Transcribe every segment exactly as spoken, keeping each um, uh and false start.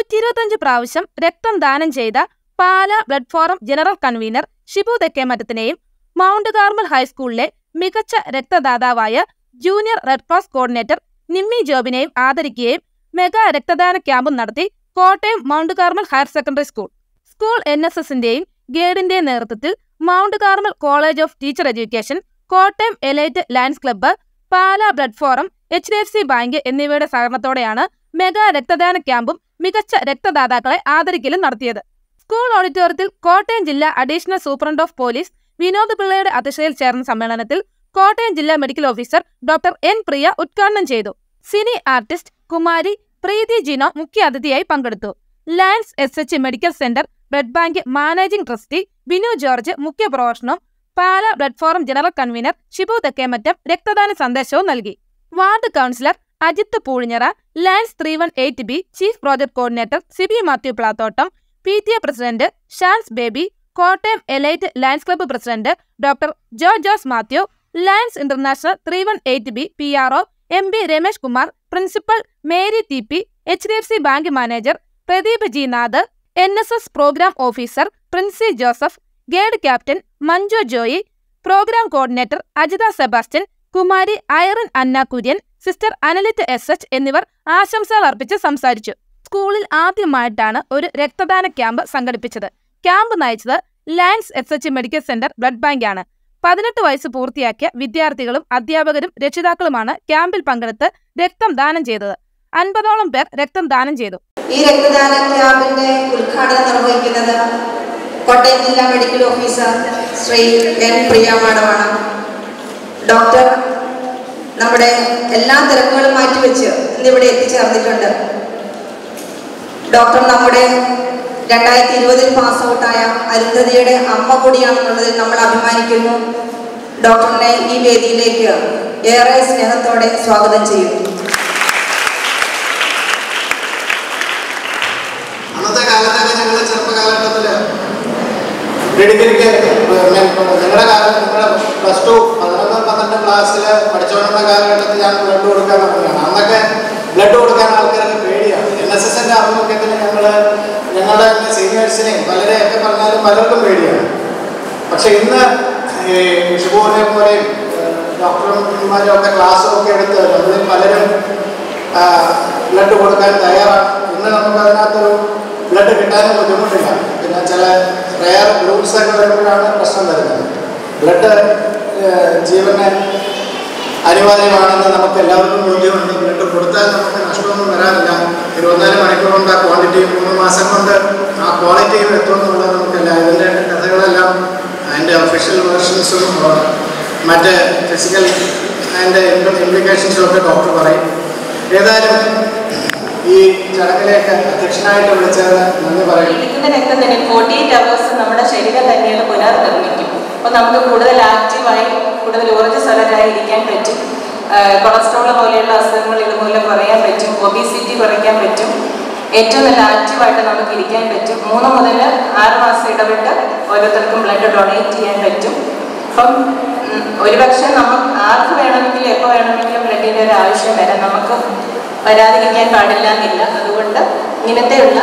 നൂറ്റി ഇരുപത്തഞ്ച് പ്രാവശ്യം രക്തം ദാനം ചെയ്ത Pala blood forum general convener Shibu തെക്കേമറ്റത്തിനെയും മൗണ്ട് കാർമൽ ഹൈസ്കൂളിലെ മികച്ച രക്തദാതാവായ junior red cross coordinator Nimmi ജോബിനെയും ആദരിക്കുകയും മെഗാ രക്തദാന ക്യാമ്പും നടത്തി Kottayam Mount Carmel higher secondary school. School N S എസിന്റെയും ഗൈഡിന്റെയും നേതൃത്വത്തിൽ Mount Carmel college of teacher education, Kottayam elite Lions club, Pala blood forum, H D F C bank എന്നിവയുടെ സഹകരണത്തോടെയാണ് മെഗാ രക്തദാന ക്യാമ്പും മികച്ച രക്തദാതാക്കളെ ആദരിക്കലും നടത്തിയത്. സ്കൂൾ ഓഡിറ്റോറിയത്തിൽ കോട്ടയം ജില്ലാ additional superintendent of police Vinod പിള്ളയുടെ അധ്യക്ഷതയിൽ ചേർന്ന സമ്മേളനത്തിൽ കോട്ടയം ജില്ലാ medical officer doctor N Priya ഉദ്ഘാടനം ചെയ്തു. സിനി ആർട്ടിസ്റ്റ് കുമാരി പ്രീതി ജിനോ മുഖ്യാതിഥിയായി പങ്കെടുത്തു. Lions S H medical centre blood bank managing trustee Binu George മുഖ്യ പ്രഭാഷണവും Pala blood forum general convener Shibu Thekkemattam രക്തദാന സന്ദേശവും നൽകി. Ward councillor Ajith Poozhinjara, Lions three one eight B chief project coordinator Sibi Mathew Plathottam, P T A president Shans Baby, Kottayam elite Lions club president doctor Jo Jose Mathew, Lions international three one eight B P R O M B Ramesh Kumar, principal Mary T P, H D F C bank manager Pradeep G Nath, N S S programme officer Princy Joseph, guide captain Manju Joy, programme coordinator Ajitha Sebastian, Kumari Irene Anna Kurian, sister Analit S H എന്നിവർ ആശംസകൾ അർപ്പിച്ച് സംസാരിച്ചു. സ്കൂളിൽ ആദ്യമായിട്ടാണ് ഒരു രക്തദാന camp സംഘടിപ്പിച്ചത്. Camp നയിച്ചത് Lions S H medical centre blood ബാങ്കാണ്. പതിനെട്ട് വയസ്സ് പൂർത്തിയാക്കിയ വിദ്യാർത്ഥികളും അധ്യാപകരും രക്ഷിതാക്കളുമാണ് ക്യാമ്പിൽ പങ്കെടുത്ത് രക്തം ദാനം ചെയ്തത്. അൻപതോളം പേർ രക്തം ദാനം ചെയ്തു. ഈ രക്തദാന ക്യാമ്പിന്റെ ഉദ്ഘാടനം നിർവഹിക്കുന്നത് കോട്ടയം ജില്ലാ medical officer Shri N Priya മാഡമാണ്. ഡോക്ടർ നമ്മുടെ എല്ലാ തിരക്കുകളും മാറ്റിവെച്ച് ഇന്നിവിടെ എത്തിച്ചേർന്നിട്ടുണ്ട്. ഡോക്ടർ നമ്മുടെ രണ്ടായിരത്തി ഇരുപതിൽ പാസ് ഔട്ടായ അരുന്ധതിയുടെ അമ്മ കൂടിയാണെന്നുള്ളതിൽ നമ്മൾ അഭിമാനിക്കുന്നു. ഡോക്ടറിനെ ഈ വേദിയിലേക്ക് ഏറെ സ്നേഹത്തോടെ സ്വാഗതം ചെയ്യുന്നു. അന്നത്തെ കാലത്തൊക്കെ ഞങ്ങളുടെ ചെറുപ്പകാലഘട്ടത്തില് ഡിഗ്രിക്ക് നിങ്ങളുടെ കാലത്ത് നിങ്ങളുടെ പ്ലസ് ടു പതിനൊന്ന് പന്ത്രണ്ട് ക്ലാസ്സിൽ പഠിച്ചുകൊണ്ടിരുന്ന കാലഘട്ടത്തിൽ ഞാൻ ബ്ലഡ് കൊടുക്കാൻ തുടങ്ങിയാണ്. അന്നൊക്കെ ബ്ലഡ് കൊടുക്കാൻ ആൾക്കാർക്ക് പേടിയാണ്. എൻ എസ് എസിന്റെ ആഭിമുഖ്യത്തിന് ഞങ്ങൾ ഞങ്ങളുടെ സീനിയേഴ്സിനെയും പലരെയൊക്കെ പറഞ്ഞാലും പലർക്കും പേടിയാണ്. പക്ഷെ ഇന്ന് ഈ ഷിബുവിനെ പോലെയും ഡോക്ടർമാരും ഒക്കെ ക്ലാസ്സും ഒക്കെ എടുത്ത് നമ്മളിൽ പലരും ബ്ലഡ് കൊടുക്കാൻ തയ്യാറാണ്. ഇന്ന് നമുക്ക് അതിനകത്തൊരു ബ്ലഡ് കിട്ടാനും ബുദ്ധിമുട്ടില്ല. പിന്നെ ചില റെയർ ഗ്രൂപ്പ്സ് ഒക്കെ വരുമ്പോഴാണ് പ്രശ്നം വരുന്നത്. ബ്ലഡ് ജീവന് അനിവാര്യമാണെന്ന് നമുക്ക് എല്ലാവർക്കും ബോധ്യമുണ്ട്. ബ്ലഡ് കൊടുത്താൽ നമുക്ക് നഷ്ടമൊന്നും വരാനില്ല. ഇരുപത്തിനാല് മണിക്കൂർ കൊണ്ട് ആ ക്വാണ്ടിറ്റിയും മൂന്ന് മാസം കൊണ്ട് ആ ക്വാളിറ്റിയും എത്തുമെന്നുള്ളത് നമുക്കല്ല. ഇതിൻ്റെ കഥകളെല്ലാം അതിൻ്റെ ഒഫീഷ്യൽ വേർഷൻസും മറ്റ് ഫിസിക്കൽ അതിൻ്റെ ഇംപ്ലിക്കേഷൻസും ഒക്കെ ഡോക്ടർ പറയും. ഏതായാലും ഈ ചടങ്ങിലേക്ക് അധ്യക്ഷനായിട്ട് വിളിച്ചത് നന്ദി പറയും. ഇരിക്കുന്ന രക്തം തന്നെ ഫോർട്ടി എയ്റ്റ് അവേഴ്സ് നമ്മുടെ ശരീരം തന്നെ അത് പുനർനിർമ്മിക്കും. അപ്പോൾ നമുക്ക് കൂടുതൽ ആക്റ്റീവായി കൂടുതൽ ഊർജ്ജസ്വലരായി ഇരിക്കാൻ പറ്റും. കൊളസ്ട്രോൾ പോലെയുള്ള അസുഖങ്ങൾ ഇതുമൂലം കുറയാൻ പറ്റും. ഒബീസിറ്റി കുറയ്ക്കാൻ പറ്റും. ഏറ്റവും നല്ല ആക്റ്റീവായിട്ട് നമുക്ക് ഇരിക്കാൻ പറ്റും. മൂന്ന് മുതൽ ആറ് മാസം ഇടവിട്ട് ഓരോരുത്തർക്കും ബ്ലഡ് ഡൊണേറ്റ് ചെയ്യാൻ പറ്റും. അപ്പം ഒരുപക്ഷെ നമുക്ക് ആർക്ക് വേണമെങ്കിലും എപ്പോൾ വേണമെങ്കിലും ബ്ലഡിൻ്റെ ഒരു ആവശ്യം വരാം. നമുക്ക് വരാതിരിക്കാൻ പാടില്ല എന്നില്ല. അതുകൊണ്ട് ഇങ്ങനത്തെയുള്ള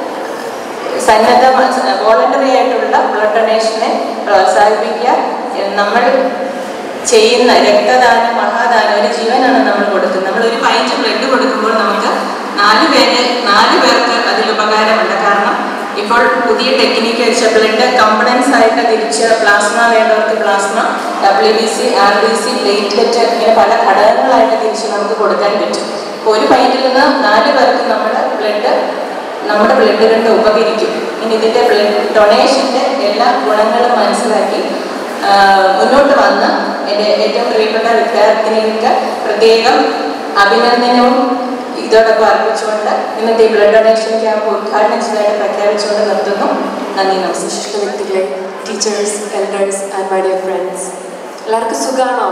സന്നദ്ധ വോളണ്ടറി ആയിട്ടുള്ള ബ്ലഡ് ഡൊണേഷനെ പ്രോത്സാഹിപ്പിക്കുക. നമ്മൾ ചെയ്യുന്ന രക്തദാനം മഹാദാനം ഒരു ജീവനാണ് നമ്മൾ കൊടുക്കുന്നത്. നമ്മൾ ഒരു പൈൻറ്റ് ബ്ലഡ് കൊടുക്കുമ്പോൾ നമുക്ക് നാല് പേര് നാല് പേർക്ക് അതിൽ ഉപകാരമുണ്ട്. കാരണം ഇപ്പോൾ പുതിയ ടെക്നിക്ക് വെച്ച ബ്ലഡ് കമ്പണൻസ് ആയിട്ട് തിരിച്ച് പ്ലാസ്മ വേണ്ടവർക്ക് plasma, W B C, R B C, platelet ഇങ്ങനെ പല ഘടകങ്ങളായിട്ട് തിരിച്ച് നമുക്ക് കൊടുക്കാൻ പറ്റും. അപ്പോൾ ഒരു പൈൻറ്റിൽ നിന്ന് നാല് പേർക്ക് നമ്മുടെ ബ്ലഡ് നമ്മുടെ ബ്ലഡ് കൊണ്ട് ഉപകരിക്കും. ഇനി ഇതിൻ്റെ ബ്ലഡ് ഡൊണേഷൻ്റെ എല്ലാ ഗുണങ്ങളും മനസ്സിലാക്കി മുന്നോട്ട് വന്ന് എൻ്റെ ഏറ്റവും പ്രിയപ്പെട്ട വിദ്യാർത്ഥിനികൾക്ക് പ്രത്യേകം അഭിനന്ദനവും ഇതോടൊപ്പം അർപ്പിച്ചുകൊണ്ട് ഇന്നത്തെ ഈ ബ്ലഡ് ഡൊണേഷൻ ക്യാമ്പ് ഉദ്ഘാടനം ചെയ്തതായിട്ട് പ്രഖ്യാപിച്ചുകൊണ്ട് നിർത്തുന്നു. നന്ദി, നമസ്കാരം. വിശിഷ്ട വ്യക്തികളെ, teachers, elders and my dear friends, എല്ലാവർക്കും സുഖമാണോ?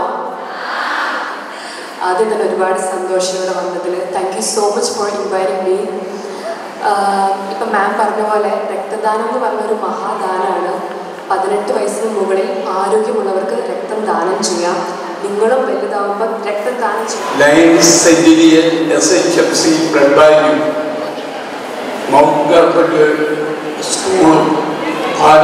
ആദ്യം തന്നെ ഒരുപാട് സന്തോഷം ഇവിടെ വന്നതിൽ. Thank you so much for inviting me. ഇപ്പം മാം പറഞ്ഞ പോലെ രക്തദാനം എന്ന് പറഞ്ഞൊരു മഹാദാനമാണ്. പതിനെട്ട് വയസ്സിന് മുകളിൽ ആരോഗ്യമുള്ളവർക്ക് രക്തം ദാനം ചെയ്യാം. നിങ്ങളും വലുതാവുമ്പോൾ രക്തം ദാനം ചെയ്യാം. Lions centennial S H F C blood ബാങ്കും മൗണ്ട് കാർമൽ സ്കൂളും പാല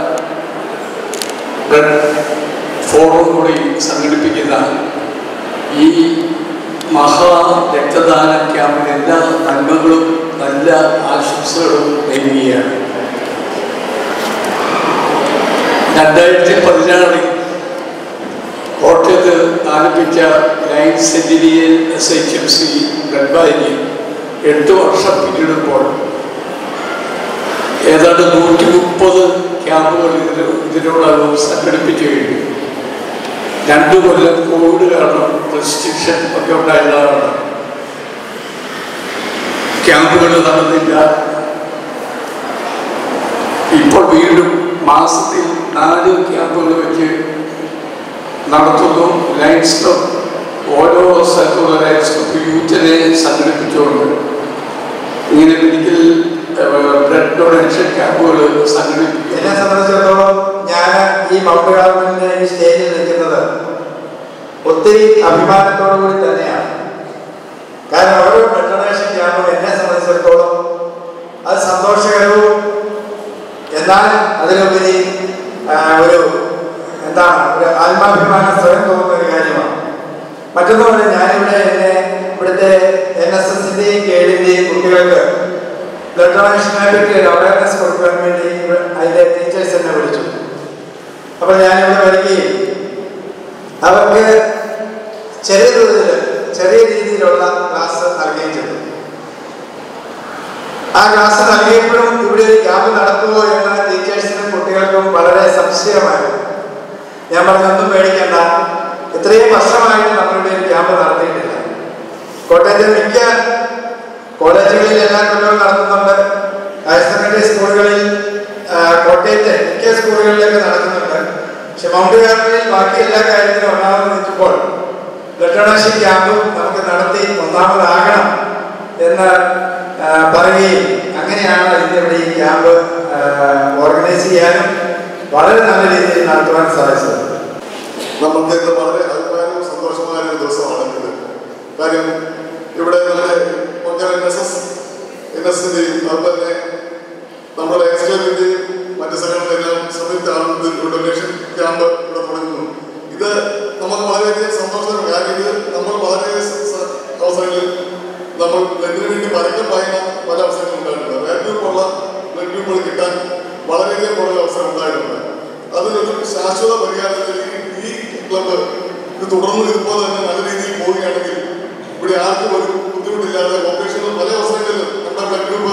ബ്ലഡ് ഫോറം കൂടി സംഘടിപ്പിക്കുന്ന ഈ മഹാ രക്തദാന ക്യാമ്പിന് എല്ലാ നന്മകളും നല്ല ആശംസകളും നേരുകയാണ്. രണ്ടായിരത്തി പതിനാറിൽ കോട്ടയത്ത് ആരംഭിച്ച ലൈൻ centennial S H M C blood ബാങ്കിന് എട്ട് വർഷം പിന്നിടുമ്പോൾ ഏതാണ്ട് നൂറ്റി മുപ്പത് ക്യാമ്പുകൾ ഇതിന് ഇതിനോടകം സംഘടിപ്പിച്ചു കഴിഞ്ഞു. രണ്ടു കൊല്ലം കോവിഡ് കാരണം റെസ്ട്രിക്ഷൻ ഒക്കെ ഉണ്ടായിരുന്നതാണ്. ക്യാമ്പുകൾ നടന്നില്ല. ഇപ്പോൾ വീണ്ടും മാസത്തിൽ നാല് ക്യാമ്പുകൾ വെച്ച് നടത്തുന്നു. ലയൺസ് ക്ലബ് ഓരോ സ്ഥലത്തുള്ള ലയൺസ് ക്ലബ് യൂത്തിനെ സംഘടിപ്പിച്ചുകൊണ്ട് ഇങ്ങനെ മെഡിക്കൽ ബ്ലഡ് ഡൊണേഷൻ ക്യാമ്പുകൾ സംഘടിപ്പിക്കും. എന്നെ സംബന്ധിച്ചിടത്തോളം ഞാൻ ഈ മൗണ്ട് കാർമലിന്റെ ഈ സ്റ്റേജിൽ നിൽക്കുന്നത് ഒത്തിരി അഭിമാനത്തോടു കൂടി തന്നെയാണ്. കാരണം ഓരോ ബ്ലഡ് ഡൊണേഷൻ ക്യാമ്പും എന്നെ സംബന്ധിച്ചിടത്തോളം അത് സന്തോഷകരവും എന്നാൽ അതിലുപരി ഒരു എന്താണ് ഒരു ആത്മാഭിമാനം സ്വയം തോന്നുന്ന ഒരു കാര്യമാണ്. മറ്റൊന്നുമല്ല, ഞാനിവിടെ എന്നെ ഇവിടുത്തെ എൻ എസ് എസിന്റെയും കേളിന്റെയും കുട്ടികൾക്ക് ബ്ലഡ് ഡൊണേഷനെ പറ്റി ഒരു അവയർനെസ് കൊടുക്കാൻ വേണ്ടി അതിന്റെ ടീച്ചേഴ്സ് എന്നെ വിളിച്ചു. അപ്പോൾ ഞാനിവിടെ വരികയും അവർക്ക് ചെറിയ തോതിൽ ചെറിയ രീതിയിലുള്ള ക്ലാസ് നൽകുകയും ചെയ്തു. ആ ക്ലാസ് നൽകിയപ്പോഴും ഇവിടെ ഒരു ക്യാമ്പ് നടത്തുമോ എന്ന ടീച്ചേഴ്സിനും കുട്ടികൾക്കും വളരെ സംശയമായിരുന്നു. ഞാൻ പറഞ്ഞൊന്നും പേടിക്കണ്ട, ഇത്രയും വർഷമായിട്ട് നമ്മളിവിടെ ഒരു ക്യാമ്പ് നടത്തിയിട്ടില്ല. കോട്ടയത്തെ മിക്ക കോളേജുകളിൽ എല്ലാ കൊല്ലവും നടത്തുന്നുണ്ട്. ഹയർ സെക്കൻഡറി സ്കൂളുകളിൽ കോട്ടയത്തെ മിക്ക സ്കൂളുകളിലൊക്കെ നടക്കുന്നുണ്ട്. പക്ഷെ മൗണ്ട് കാർമലിൽ ബാക്കി എല്ലാ കാര്യത്തിലും ഒന്നാമത് നിൽക്കുമ്പോൾ ബ്ലഡ് ഡൊണേഷൻ ക്യാമ്പും നമുക്ക് നടത്തി ഒന്നാമതാകണം എന്ന് പറയുകയും അങ്ങനെയാണ് ഇന്നിവിടെ ഈ ക്യാമ്പ് ഓർഗനൈസ് ചെയ്യാനും വളരെ നല്ല രീതിയിൽ നടത്തുവാൻ സാധിച്ചത്. നമുക്ക് ഇന്ന് വളരെ അഭിമാനവും സന്തോഷമായ ഒരു ദിവസമാണ് ഇത്. കാര്യം ഇവിടെ നമ്മുടെ N S S N S എസിന്റെയും അതുപോലെ തന്നെ നമ്മുടെ എക്സ്ക്ലബിന്റെയും മറ്റു സ്ഥലങ്ങളിലെല്ലാം സംയുക്ത ഡൊണേഷൻ ക്യാമ്പ് ഇവിടെ തുടങ്ങുന്നു. ഇത് നമുക്ക് വളരെയധികം സന്തോഷകരമാണ്. കാര്യം ഇത് നമ്മൾ വളരെ അവസരങ്ങളിൽ നമ്മൾ ബ്ലഡിന് വേണ്ടി പരക്കം പായുന്ന പല അവസരങ്ങളും ഉണ്ടായിട്ടുണ്ട്. റെഡ് ഗ്രൂപ്പുള്ള ബ്ലഡ് ഗ്രൂപ്പുകൾ കിട്ടാൻ വളരെയധികം കുറേ അവസരം ഉണ്ടായിട്ടുണ്ട്. അതിനൊരു ശാശ്വത പരിഹാരത്തിൽ ഈ ക്ലബ്ബ് ഇത് തുടർന്ന് ഇതുപോലെ തന്നെ നല്ല രീതിയിൽ പോവുകയാണെങ്കിൽ ഇവിടെ ആർക്കും ഒരു ബുദ്ധിമുട്ടില്ലാതെ ഓപ്പറേഷനിൽ പല അവസരങ്ങളിലും നമ്മുടെ ബ്ലഡ് ഗ്രൂപ്പ്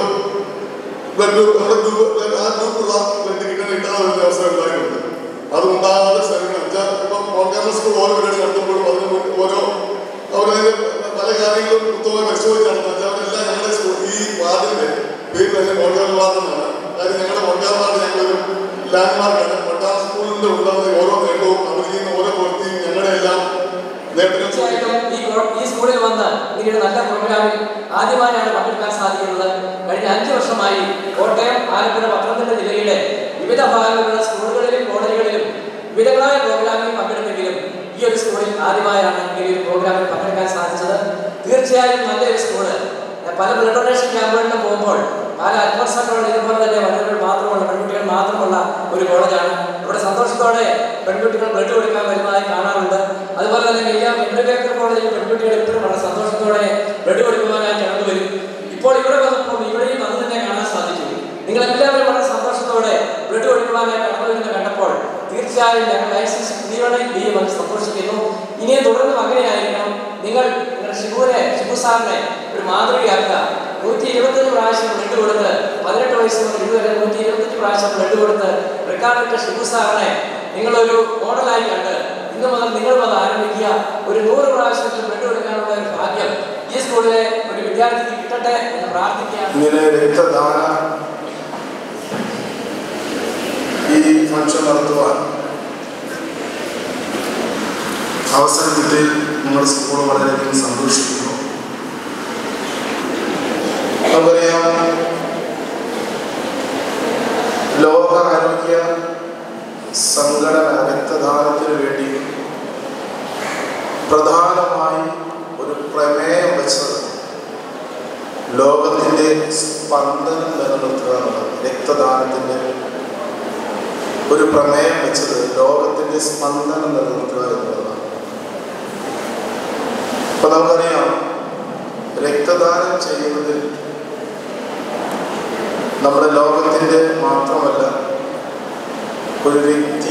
ബ്ലഡ് ഗ്രൂപ്പ് നമ്മുടെ ഗ്രൂപ്പ് ആ ഗ്രൂപ്പുള്ള ബ്ലഡ് കിട്ടാൻ കിട്ടാതെ വരുന്ന അവസരം ഉണ്ടായിട്ടുണ്ട്. അതുണ്ടാകാതെ ശ്രമിക്കണം. വെച്ചാൽ ഇപ്പം കോൺഗ്രസ് സ്കൂൾ ഓരോ പരിപാടി നടത്തുമ്പോഴും അതിന് ഓരോ അവരതിന് പല കാര്യങ്ങളും കൃത്യമായി പരിശോധിച്ച് നടത്തുന്നത്. വെച്ചാൽ അവരെല്ലാം ഞങ്ങളുടെ സ്കൂൾ ഈ വാർഡിന്റെ പേര് തന്നെ കോൺഗ്രസ് വാർഡെന്നാണ്. കാര്യം ഞങ്ങളുടെ കോൺഗ്രസ് വാർഡ് ഞങ്ങളൊരു ലാൻഡ് മാർക്കാണ്. കോൺഗ്രസ് സ്കൂളിന്റെ ഉണ്ടാകുന്ന ഓരോ നേട്ടവും അവർ ചെയ്യുന്ന ഓരോ പ്രവൃത്തിയും ഞങ്ങളുടെ എല്ലാം തീർച്ചയായിട്ടും ഈ ഈ സ്കൂളിൽ വന്ന് ഇങ്ങനെയൊരു നല്ല പ്രോഗ്രാമിൽ ആദ്യമായാണ് പങ്കെടുക്കാൻ സാധിക്കുന്നത്. കഴിഞ്ഞ അഞ്ച് വർഷമായി കോട്ടയം, ആലപ്പുഴ, പത്തനംതിട്ട ജില്ലയിലെ വിവിധ ഭാഗങ്ങളിലുള്ള സ്കൂളുകളിലും കോളേജുകളിലും വിവിധങ്ങളായ പ്രോഗ്രാമിൽ പങ്കെടുത്തെങ്കിലും ഈ ഒരു സ്കൂളിൽ ആദ്യമായാണ് ഈ ഒരു പ്രോഗ്രാമിൽ പങ്കെടുക്കാൻ സാധിച്ചത്. തീർച്ചയായും നല്ലൊരു സ്കൂള്. പല ബ്ലഡ് ഡൊണേഷൻ ക്യാമ്പുകളിലും പോകുമ്പോൾ പല അഡ്വർസറുകളും ഇതുപോലെ തന്നെ വനിതകൾ മാത്രമുള്ള പെൺകുട്ടികൾ മാത്രമുള്ള ഒരു കോളേജാണ്. ഇവിടെ സന്തോഷത്തോടെ പെൺകുട്ടികൾ ബ്ലഡ് കൊടുക്കാൻ വരുന്നതായി കാണാറുണ്ട്. അതുപോലെ തന്നെ വലിയ മെഡിക്കൽ കോളേജിൽ പെൺകുട്ടികൾ എപ്പോഴും വളരെ സന്തോഷത്തോടെ ബ്ലഡ് കൊടുക്കുവാനായി കടന്നു വരും. ഇപ്പോൾ ഇവിടെ വന്നപ്പോൾ ഇവിടെയും അത് തന്നെ കാണാൻ സാധിച്ചു. നിങ്ങളെല്ലാവരും വളരെ സന്തോഷത്തോടെ ബ്ലഡ് കൊടുക്കുവാനായി കടന്നു വരുന്ന കണ്ടപ്പോൾ തീർച്ചയായും ഞങ്ങൾ ലൈസൻസ് കുടിയോടെ ബിയും അത് സന്തോഷിക്കുന്നു. ഇനിയും തുടർന്നും അങ്ങനെയായിരിക്കണം. നിങ്ങൾ നിങ്ങളുടെ ഷിബുവിനെ ഷിബു സാറിനെ ഒരു മാതൃകയാക്കുക. നൂറ്റി ഇരുപത്തഞ്ച് പ്രാവശ്യം ബ്ലഡ് കൊടുത്ത് പതിനെട്ട് വയസ്സ് മുതൽ ഇതുവരെ നൂറ്റി ഇരുപത്തഞ്ച് പ്രാവശ്യം ബ്ലഡ് കൊടുത്ത് റെക്കോർഡിട്ട ഷിബു സാറിനെ നിങ്ങളൊരു മോഡലായി കണ്ട് ഇന്ന് മുതൽ നിങ്ങൾ അത് ആരംഭിക്കുക. ഒരു നൂറ് പ്രാവശ്യത്തിൽ ബ്ലഡ് കൊടുക്കാനുള്ള ഒരു ഭാഗ്യം ഈ സ്കൂളിലെ ഒരു വിദ്യാർത്ഥിക്ക് കിട്ടട്ടെ എന്ന് പ്രാർത്ഥിക്കാം. ഇങ്ങനെ രക്തദാന ഈ ഫംഗ്ഷൻ നടത്തുവാൻ അവസരം കിട്ടി നമ്മുടെ സ്കൂൾ വളരെയധികം സന്തോഷിക്കുന്നു. നമുക്കറിയാം, ലോക ആരോഗ്യ സംഘടന രക്തദാനത്തിന് വേണ്ടി പ്രധാനമായി ഒരു പ്രമേയം വെച്ചത് ലോകത്തിൻ്റെ സ്പന്ദനം നിലനിർത്തുക എന്നുള്ളത്, രക്തദാനത്തിൻ്റെ ഒരു പ്രമേയം വെച്ചത് ലോകത്തിൻ്റെ സ്പന്ദനം നിലനിർത്തുക എന്നുള്ളതാണ്. അപ്പൊ നമുക്കറിയാം, രക്തദാനം ചെയ്യുന്നതിൽ നമ്മുടെ ലോകത്തിൻ്റെ മാത്രമല്ല, ഒരു വ്യക്തി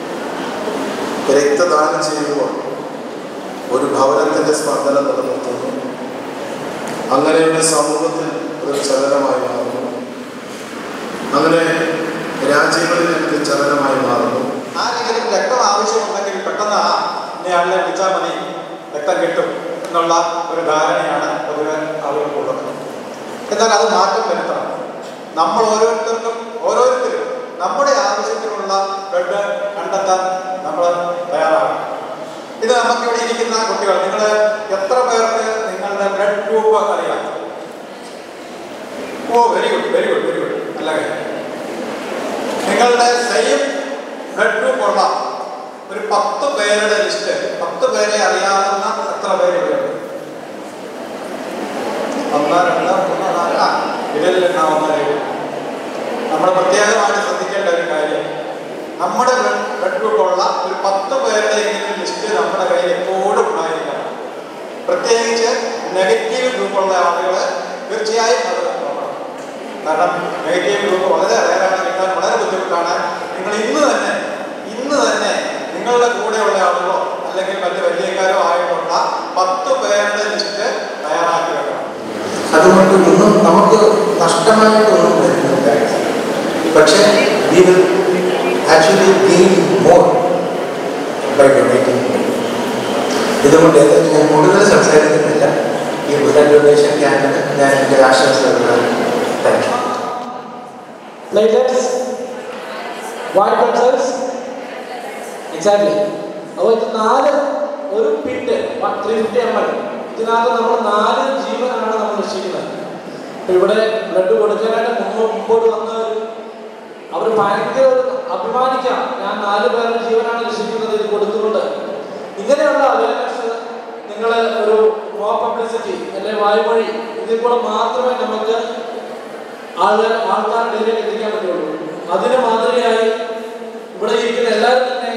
രക്തദാനം ചെയ്യുമ്പോൾ ഒരു ഭവനത്തിൻ്റെ സ്പന്ദനം നിലനിർത്തുന്നു. അങ്ങനെ ഒരു സമൂഹത്തിൽ ഒരു ചലനമായി മാറുന്നു. അങ്ങനെ രാജ്യങ്ങളിൽ എനിക്ക് ചലനമായി മാറുന്നു. ആരെങ്കിലും രക്തം ആവശ്യമുണ്ടെങ്കിൽ പെട്ടെന്ന് ആ ഇന്നയാളിനെ വിളിച്ചാൽ മതി, രക്തം കിട്ടും എന്നുള്ള ഒരു ധാരണയാണ് പൊതുവെ ആളുകൾക്കുള്ളത്. എന്നാൽ അത് മാറ്റം വരുത്തണം. നമ്മൾ ഓരോരുത്തർക്കും ഓരോരുത്തരും നമ്മുടെ ആവശ്യത്തിനുള്ള ബ്ലഡ് കണ്ടെത്താൻ നമ്മൾ തയ്യാറാകണം. ഇത് നമുക്കിവിടെ ഇരിക്കുന്ന കുട്ടികൾ, നിങ്ങൾ എത്ര പേർക്ക് നിങ്ങളുടെ ബ്ലഡ് ഗ്രൂപ്പ് അറിയാം? Oh very good very good very good നല്ല കാര്യം. നിങ്ങളുടെ സെയിം ബ്ലഡ് ഗ്രൂപ്പ് ഉള്ള ഒരു പത്ത് പേരുടെ ലിസ്റ്റ്, പത്ത് പേരെ അറിയാവുന്ന എത്ര പേര് ഇവിടെയുണ്ട്? ഒന്ന് രണ്ട് മൂന്ന് നാല് ആ ഇതിൽ എണ്ണാവുന്ന നമ്മൾ പ്രത്യേകമായിട്ട് ശ്രദ്ധിക്കേണ്ട ഒരു കാര്യം, നമ്മുടെ ബ്ലഡ് ഗ്രൂപ്പുള്ള ഒരു പത്ത് പേരുടെ എങ്കിലും ലിസ്റ്റ് നമ്മുടെ കയ്യിൽ എപ്പോഴും ഉണ്ടായിരിക്കണം. പ്രത്യേകിച്ച് നെഗറ്റീവ് ഗ്രൂപ്പുള്ള ആളുകൾ തീർച്ചയായും അത് നോക്കണം. കാരണം നെഗറ്റീവ് ഗ്രൂപ്പ് വളരെ റയറാണ്, കിട്ടാൻ വളരെ ബുദ്ധിമുട്ടാണ്. നിങ്ങൾ ഇന്ന് തന്നെ ഇന്ന് തന്നെ നിങ്ങളുടെ കൂടെയുള്ള ആളുകളോ അല്ലെങ്കിൽ മറ്റ് വലിയക്കാരോ ആയിട്ടുള്ള പത്ത് പേരുടെ ലിസ്റ്റ് തയ്യാറാക്കി വെക്കണം. അതുകൊണ്ട് ഒന്നും നമുക്ക് നഷ്ടമായിട്ടൊന്നും വരുന്നില്ല. പക്ഷേ we will actually gain more by donating. ഇതുകൊണ്ട് ഞാൻ കൂടുതൽ സംസാരിക്കുന്നില്ല. ഈ ബ്ലഡ് ഡൊണേഷൻ ക്യാമ്പിന് ഞാൻ എൻ്റെ ആശംസകൾ. Thank you. Platelets, white blood cells, exactly. അപ്പോൾ ഇത് നാല് ഒരു പിറ്റ് ത്രീ ഫിഫ്റ്റി എം എൽ, ഇതിനകത്ത് നമ്മൾ നാല് ജീവനാണ് നമ്മൾ രക്ഷിക്കുന്നത്. ഇവിടെ ബ്ലഡ് കൊടുക്കാനായിട്ട് മുമ്പ് മുമ്പോട്ട് വന്ന് അവർ ഭയങ്കര അഭിമാനിക്കാം, ഞാൻ നാല് പേരുടെ ജീവനാണ് രക്ഷിക്കുന്നത് ഇത് കൊടുത്തുകൊണ്ട്. ഇങ്ങനെയുള്ള അവയർനെസ് നിങ്ങൾ ഒരു മോ പബ്ലിസിറ്റി അല്ലെങ്കിൽ വായ്മൊഴി ഇതിൽ കൂടെ മാത്രമേ നമുക്ക് ആളുകൾ ആൾക്കാരുടെ ഇടയിലേക്ക് എത്തിക്കാൻ പറ്റുള്ളൂ. അതിന് മാതൃകയായി ഇവിടെ ഇരിക്കുന്ന എല്ലാവരും തന്നെ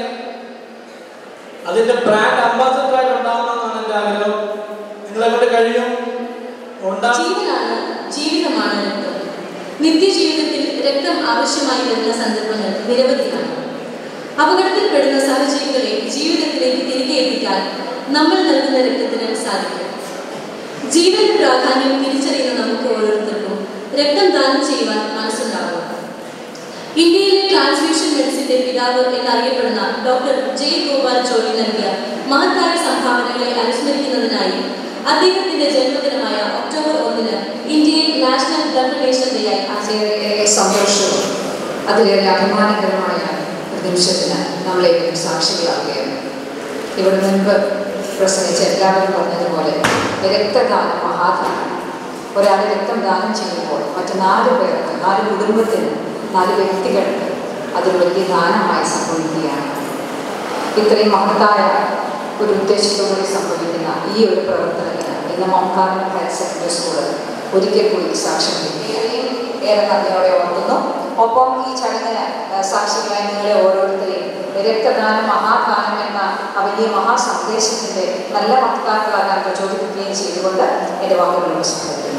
അതിൻ്റെ ബ്രാൻഡ് അംബാസഡറായിട്ട് ഉണ്ടാവണമെന്നാണ് എൻ്റെ ആഗ്രഹം. നിങ്ങളെ കൊണ്ട് കഴിയും. ജീവനാണ്, ജീവിതമാണ് രക്തം. നിത്യജീവിതത്തിൽ രക്തം ആവശ്യമായി വരുന്ന സന്ദർഭങ്ങൾ നിരവധിയാണ്. അപകടത്തിൽപ്പെടുന്ന സഹജീവികളെ ജീവിതത്തിലേക്ക് തിരികെ എത്തിക്കാൻ നമ്മൾ നൽകുന്ന രക്തത്തിന് സാധിക്കും. ജീവന്റെ പ്രാധാന്യം തിരിച്ചറിയുന്ന നമുക്ക് ഓരോരുത്തർക്കും രക്തം ദാനം ചെയ്യുവാൻ മനസ്സുണ്ടാകും. ഇന്ത്യയിലെ ട്രാൻസ്ഫ്യൂഷൻ മെഡിസിന്റെ പിതാവ് എന്നറിയപ്പെടുന്ന ഡോക്ടർ ജെ ഗോപാൽ ചോറി നൽകിയ മഹത്തായ സംഭാവനകളെ അനുസ്മരിക്കുന്നതിനായി അദ്ദേഹത്തിന്റെ ജന്മദിനമായ ഒക്ടോബർ ഒന്നിന് ഇന്ത്യയിൽ നാഷണൽ ബ്ലഡ് ഡൊണേഷൻ ഡേയായി ആചാര്യ സന്തോഷവും അതിലേറെ അഭിമാനകരമായ ഒരു നിമിഷത്തിന് നമ്മളേവരും സാക്ഷികളാവുകയാണ്. ഇവിടെ മുൻപ് പ്രസംഗിച്ച എല്ലാവരും പറഞ്ഞതുപോലെ രക്തദാനം മഹാദാനം. ഒരാൾ രക്തം ദാനം ചെയ്യുമ്പോൾ മറ്റു നാല് പേർക്ക്, നാല് കുടുംബത്തിന്, നാല് വ്യക്തികൾക്ക് അതൊരു വലിയ ദാനമായി സംഭവിക്കുകയാണ്. ഇത്രയും മഹത്തായ ഒരു ഉദ്ദേശത്തോടെ സംഭവിക്കുന്ന ഈ ഒരു പ്രവർത്തനത്തിന് ഇന്ന് Mount Carmel higher secondary school ഒരിക്കൽ കൂടി സാക്ഷ്യം വഹിക്കുകയും ഏറെ നന്ദിയോടെ ഓർക്കുന്നു. ഒപ്പം ഈ ചടങ്ങിന് സാക്ഷികളായി നിങ്ങളെ ഓരോരുത്തരെയും രക്തദാനം മഹാദാനം എന്ന ആ വലിയ മഹാസന്ദേശത്തിൻ്റെ നല്ല മഹത്താക്കളാകാൻ പ്രചോദിപ്പിക്കുകയും ചെയ്തുകൊണ്ട് എൻ്റെ വാക്കുകൾ ഉപസംഹരിക്കുന്നു.